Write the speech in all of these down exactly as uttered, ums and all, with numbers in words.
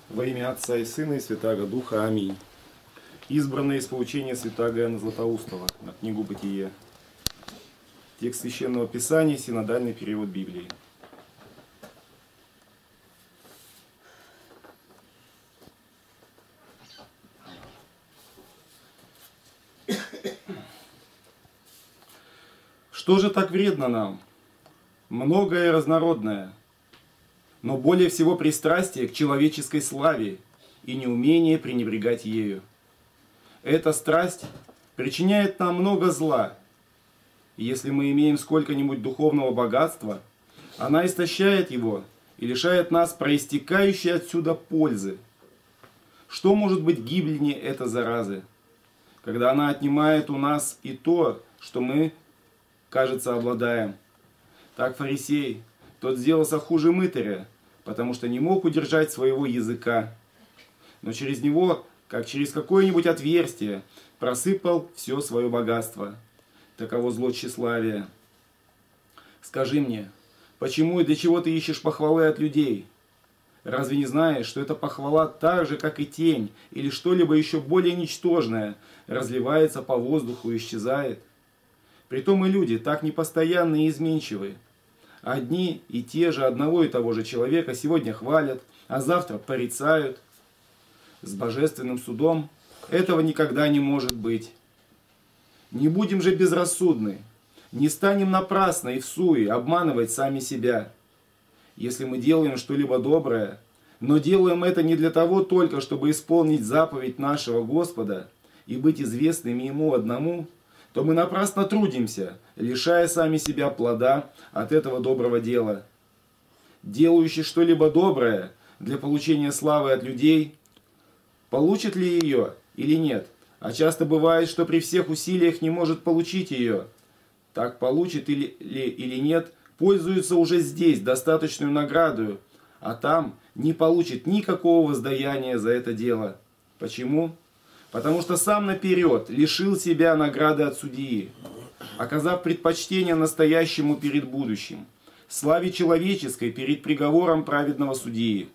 Во имя Отца и Сына и Святаго Духа. Аминь. Избранное из поучения святаго Иоанна Златоустова на книгу «Бытие». Текст Священного Писания, синодальный перевод Библии. Что же так вредно нам? Многое разнородное, но более всего пристрастие к человеческой славе и неумение пренебрегать ею. Эта страсть причиняет нам много зла. Если мы имеем сколько-нибудь духовного богатства, она истощает его и лишает нас проистекающей отсюда пользы. Что может быть гибельнее этой заразы, когда она отнимает у нас и то, что мы, кажется, обладаем? Так фарисей, тот сделался хуже мытаря, потому что не мог удержать своего языка. Но через него, как через какое-нибудь отверстие, просыпал все свое богатство. Таково зло тщеславия. Скажи мне, почему и для чего ты ищешь похвалы от людей? Разве не знаешь, что эта похвала так же, как и тень, или что-либо еще более ничтожное, разливается по воздуху и исчезает? Притом и люди так непостоянны и изменчивы. Одни и те же одного и того же человека сегодня хвалят, а завтра порицают. С божественным судом этого никогда не может быть. Не будем же безрассудны, не станем напрасно и всуе обманывать сами себя. Если мы делаем что-либо доброе, но делаем это не для того только, чтобы исполнить заповедь нашего Господа и быть известными Ему одному, то мы напрасно трудимся, лишая сами себя плода от этого доброго дела. Делающий что-либо доброе для получения славы от людей, получит ли ее или нет? А часто бывает, что при всех усилиях не может получить ее. Так получит или, или, или нет, пользуется уже здесь достаточную награду, а там не получит никакого воздаяния за это дело. Почему? Потому что сам наперед лишил себя награды от судьи, оказав предпочтение настоящему перед будущим, славе человеческой перед приговором праведного судьи.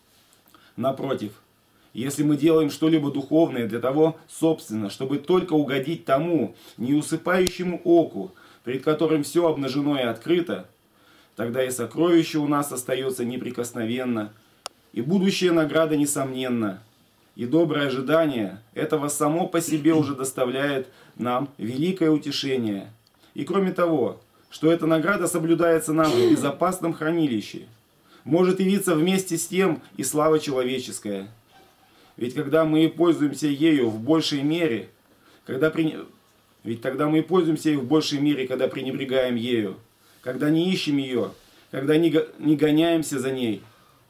Напротив, если мы делаем что-либо духовное для того, собственно, чтобы только угодить тому неусыпающему оку, перед которым все обнажено и открыто, тогда и сокровище у нас остается неприкосновенно, и будущая награда несомненна. И доброе ожидание этого само по себе уже доставляет нам великое утешение. И кроме того, что эта награда соблюдается нам в безопасном хранилище, может явиться вместе с тем и слава человеческая. Ведь когда мы и пользуемся ею в большей мере, когда при... ведь тогда мы и пользуемся ею в большей мере, когда пренебрегаем ею, когда не ищем ее, когда не, го... не гоняемся за ней.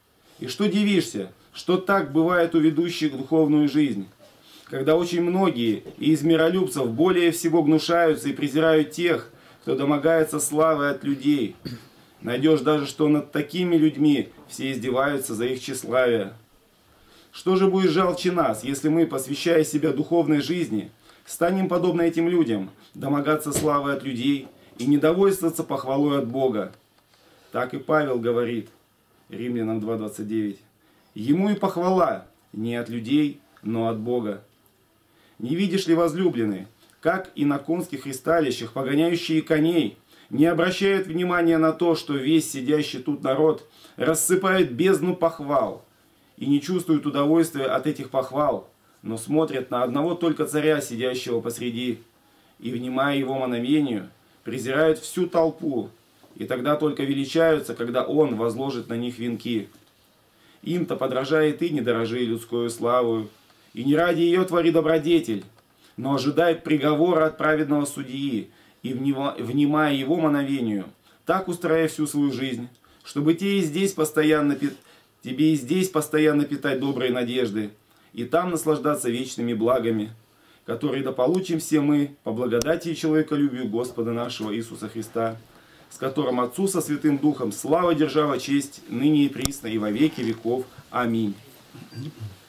И что дивишься, что так бывает у ведущих духовную жизнь, когда очень многие из миролюбцев более всего гнушаются и презирают тех, кто домогается славы от людей. Найдешь даже, что над такими людьми все издеваются за их тщеславие. Что же будет жалче нас, если мы, посвящая себя духовной жизни, станем, подобно этим людям, домогаться славы от людей и недовольствоваться похвалой от Бога? Так и Павел говорит, Римлянам два двадцать девять. Ему и похвала не от людей, но от Бога. Не видишь ли, возлюбленные, как и на конских ристалищах погоняющие коней не обращают внимания на то, что весь сидящий тут народ рассыпает бездну похвал и не чувствуют удовольствия от этих похвал, но смотрят на одного только царя, сидящего посреди, и, внимая его мановению, презирают всю толпу, и тогда только величаются, когда он возложит на них венки. Им-то подражай и ты, не дорожи людскую славу, и не ради ее твори добродетель, но ожидай приговора от праведного судьи, и внимая его мановению, так устрояй всю свою жизнь, чтобы тебе и здесь постоянно, тебе и здесь постоянно питать добрые надежды, и там наслаждаться вечными благами, которые дополучим все мы по благодати и человеколюбию Господа нашего Иисуса Христа, с которым Отцу со Святым Духом слава, держава, честь, ныне и присно, и во веки веков. Аминь.